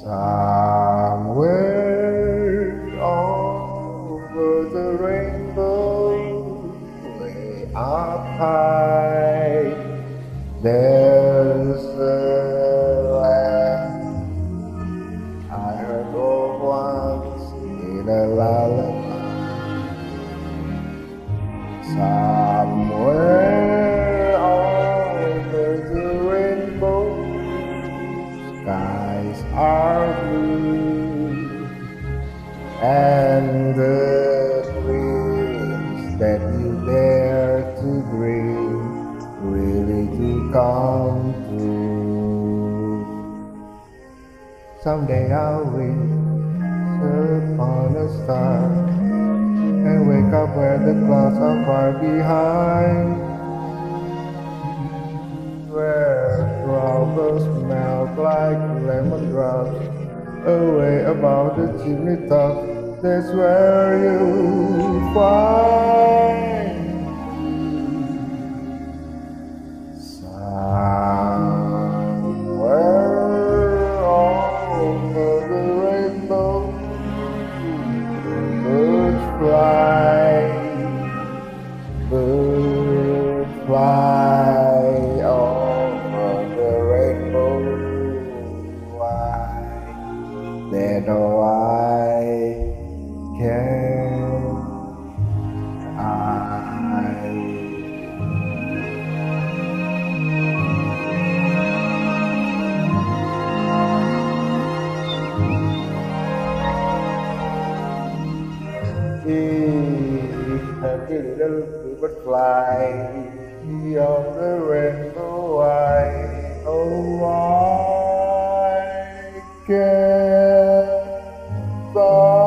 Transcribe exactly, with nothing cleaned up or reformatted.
Somewhere over the rainbow, way up high, there's a land I heard of once in a lullaby. Somewhere over the rainbow, skies are blue, and the dreams that you dare to dream really do come true. Someday I'll reach upon a star and wake up where the clouds are far behind, where troubles melt like lemon drops away above the chimney top. That's where you'll find somewhere over the rainbow, birds fly, birds fly over the rainbow. Why? They know I can I happy little bird fly on the rainbow. Why, oh why can't I